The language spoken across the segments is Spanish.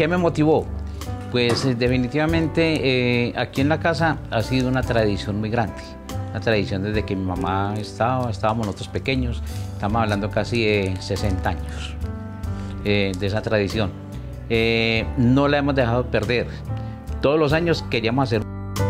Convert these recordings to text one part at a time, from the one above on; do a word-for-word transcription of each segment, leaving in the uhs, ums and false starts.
¿Qué me motivó? Pues definitivamente eh, aquí en la casa ha sido una tradición muy grande. Una tradición desde que mi mamá estaba, estábamos nosotros pequeños, estamos hablando casi de sesenta años eh, de esa tradición. Eh, no la hemos dejado perder. Todos los años queríamos hacer.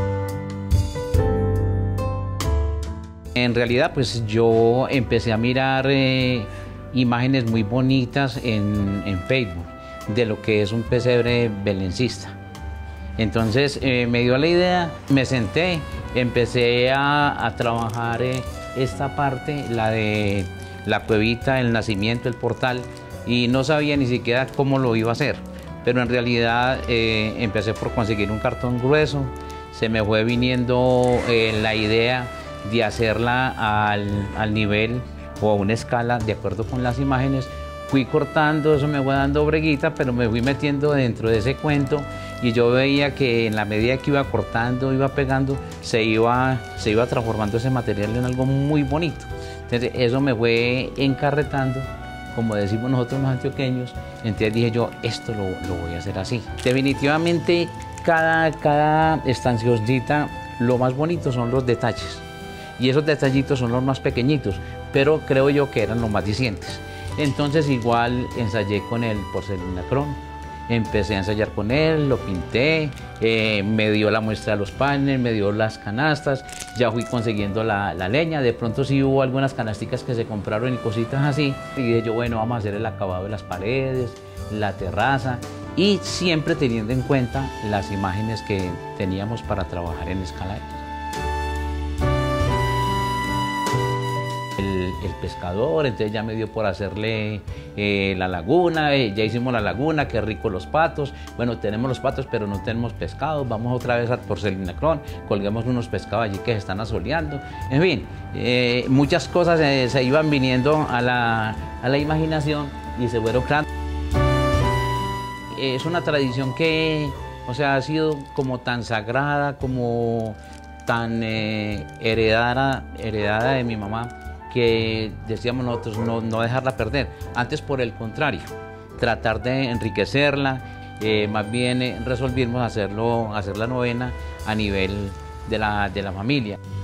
En realidad, pues yo empecé a mirar eh, imágenes muy bonitas en, en Facebook de lo que es un pesebre belencista. Entonces eh, me dio la idea, me senté, empecé a, a trabajar eh, esta parte, la de la cuevita, el nacimiento, el portal, y no sabía ni siquiera cómo lo iba a hacer. Pero en realidad eh, empecé por conseguir un cartón grueso, se me fue viniendo eh, la idea de hacerla al, al nivel o a una escala de acuerdo con las imágenes. Fui cortando, eso me fue dando breguita, pero me fui metiendo dentro de ese cuento y yo veía que en la medida que iba cortando, iba pegando, se iba, se iba transformando ese material en algo muy bonito. Entonces eso me fue encarretando, como decimos nosotros los antioqueños. Entonces dije yo, esto lo, lo voy a hacer así. Definitivamente cada, cada estancioncita, lo más bonito son los detalles. Y esos detallitos son los más pequeñitos, pero creo yo que eran los más dicientes. Entonces igual ensayé con el porcelinacrón, empecé a ensayar con él, lo pinté, eh, me dio la muestra de los paneles, me dio las canastas, ya fui consiguiendo la, la leña. De pronto sí hubo algunas canasticas que se compraron y cositas así. Y dije yo, bueno, vamos a hacer el acabado de las paredes, la terraza, y siempre teniendo en cuenta las imágenes que teníamos para trabajar en escala. El, el pescador, entonces ya me dio por hacerle eh, la laguna, eh, ya hicimos la laguna, qué rico los patos. Bueno, tenemos los patos pero no tenemos pescado, vamos otra vez al porcelinacrón, colguemos unos pescados allí que se están asoleando. En fin, eh, muchas cosas eh, se iban viniendo a la, a la imaginación y se fueron creando. Es una tradición que, o sea, ha sido como tan sagrada, como tan eh, heredada, heredada de mi mamá, que decíamos nosotros no, no dejarla perder. Antes, por el contrario, tratar de enriquecerla, eh, más bien eh, resolvimos hacerlo, hacer la novena a nivel de la, de la familia.